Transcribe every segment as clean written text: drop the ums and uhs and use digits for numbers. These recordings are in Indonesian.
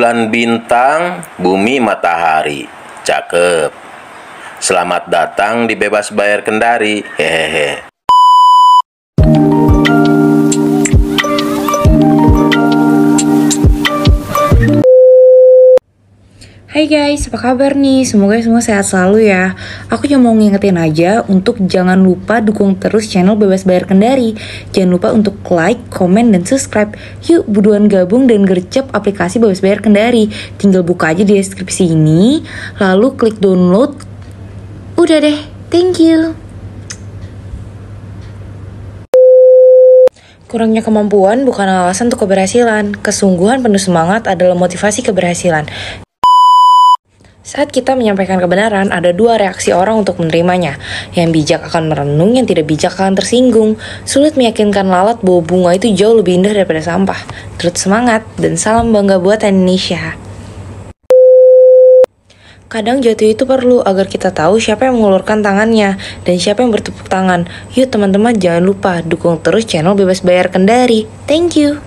bulan bintang, bumi matahari. Cakep. Selamat datang di Bebas Bayar Kendari. Hehehe. Hai guys, apa kabar nih? Semoga semua sehat selalu ya. Aku cuma mau ngingetin aja untuk jangan lupa dukung terus channel Bebas Bayar Kendari. Jangan lupa untuk like, komen, dan subscribe. Yuk buruan gabung dan gercep aplikasi Bebas Bayar Kendari. Tinggal buka aja di deskripsi ini, lalu klik download. Udah deh, thank you. Kurangnya kemampuan bukan alasan untuk keberhasilan. Kesungguhan penuh semangat adalah motivasi keberhasilan. Saat kita menyampaikan kebenaran, ada dua reaksi orang untuk menerimanya. Yang bijak akan merenung, yang tidak bijak akan tersinggung. Sulit meyakinkan lalat bahwa bunga itu jauh lebih indah daripada sampah. Terus semangat, dan salam bangga buatan Indonesia. Kadang jatuh itu perlu agar kita tahu siapa yang mengulurkan tangannya dan siapa yang bertepuk tangan. Yuk teman-teman, jangan lupa dukung terus channel Bebas Bayar Kendari. Thank you.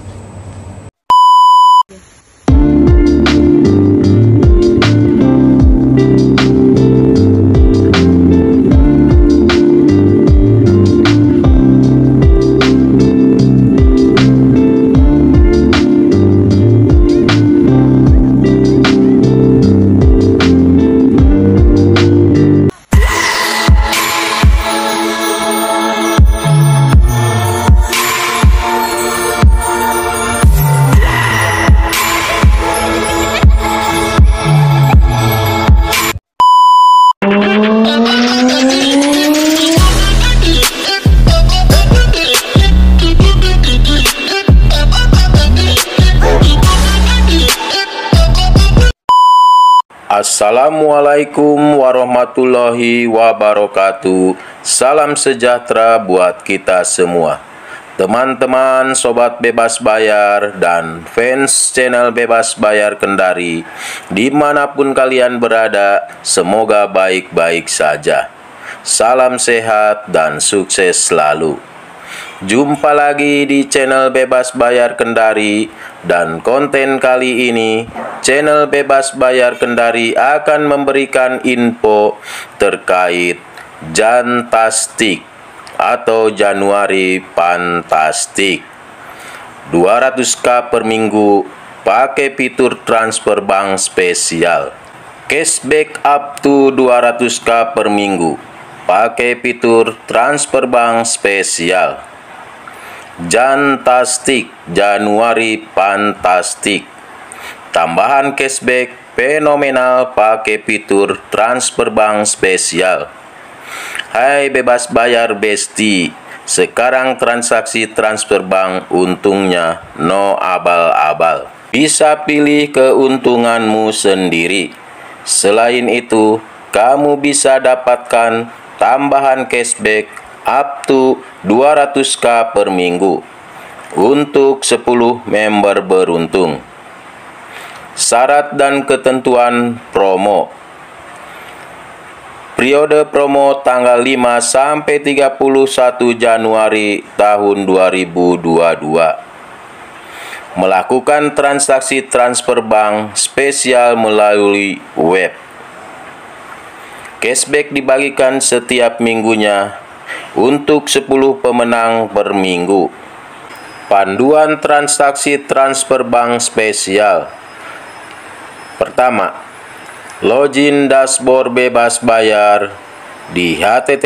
Assalamualaikum warahmatullahi wabarakatuh. Salam sejahtera buat kita semua. Teman-teman, sobat bebas bayar, dan fans channel Bebas Bayar Kendari, dimanapun kalian berada, semoga baik-baik saja. Salam sehat dan sukses selalu. Jumpa lagi di channel Bebas Bayar Kendari, dan konten kali ini channel Bebas Bayar Kendari akan memberikan info terkait Jantastik atau Januari Fantastik. 200k per minggu pakai fitur transfer bank spesial. Cashback up to 200k per minggu pakai fitur transfer bank spesial. Jantastik Januari Fantastik. Tambahan cashback fenomenal pakai fitur transfer bank spesial. Hai bebas bayar besti, sekarang transaksi transfer bank untungnya no abal-abal. Bisa pilih keuntunganmu sendiri. Selain itu, kamu bisa dapatkan tambahan cashback up to 200k per minggu untuk 10 member beruntung. Syarat dan ketentuan promo. Periode promo tanggal 5 sampai 31 Januari tahun 2022. Melakukan transaksi transfer bank spesial melalui web. Cashback dibagikan setiap minggunya untuk 10 pemenang per minggu. Panduan transaksi transfer bank spesial. Pertama, login dashboard bebas bayar di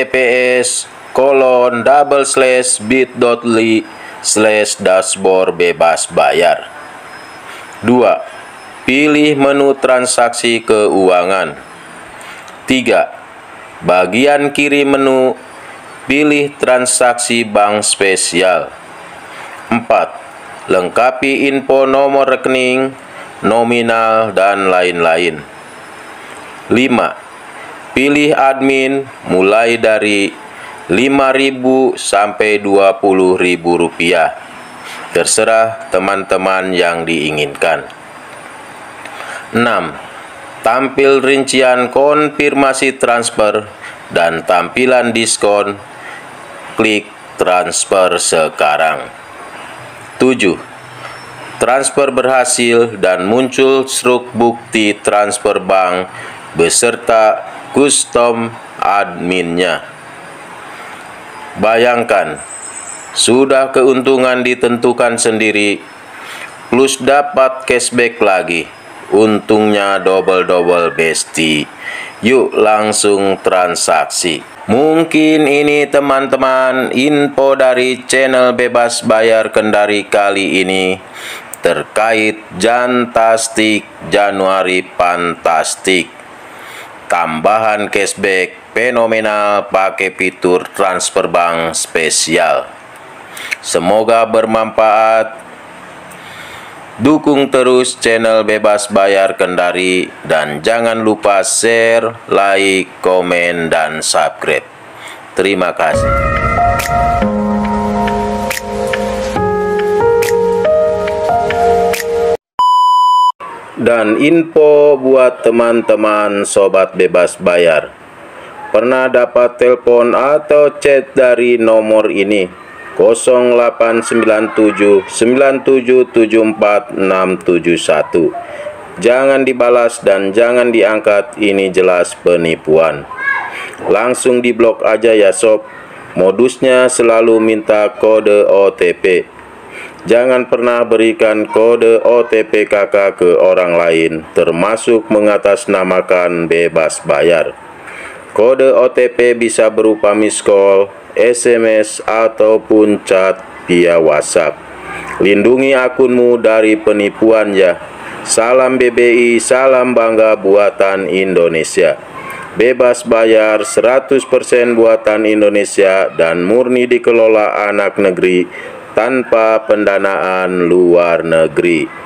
https://bit.ly/dashboard bebas bayar. 2. Pilih menu transaksi keuangan. 3. Bagian kiri menu, pilih transaksi bank spesial. 4. Lengkapi info nomor rekening, nominal, dan lain-lain. 5. Pilih admin mulai dari Rp5.000 sampai Rp20.000. Terserah teman-teman yang diinginkan. 6. Tampil rincian konfirmasi transfer dan tampilan diskon. Klik transfer sekarang. 7. transfer berhasil dan muncul struk bukti transfer bank beserta custom adminnya. Bayangkan, sudah keuntungan ditentukan sendiri, plus dapat cashback lagi. Untungnya double-double besti. Yuk langsung transaksi. Mungkin ini teman-teman info dari channel Bebas Bayar Kendari kali ini terkait Jantastic Januari Fantastic. Tambahan cashback fenomenal pakai fitur transfer bank spesial. Semoga bermanfaat. Dukung terus channel Bebas Bayar Kendari dan jangan lupa share, like, komen, dan subscribe. Terima kasih. Dan info buat teman-teman sobat bebas bayar. Pernah dapat telepon atau chat dari nomor ini? 0897 9774 671. Jangan dibalas dan jangan diangkat, ini jelas penipuan. Langsung diblok aja ya sob. Modusnya selalu minta kode OTP. Jangan pernah berikan kode OTP kakak ke orang lain, termasuk mengatasnamakan bebas bayar. Kode OTP bisa berupa miss call, SMS, ataupun chat via WhatsApp. Lindungi akunmu dari penipuan ya. Salam BBI, salam bangga buatan Indonesia. Bebas bayar 100% buatan Indonesia dan murni dikelola anak negeri tanpa pendanaan luar negeri.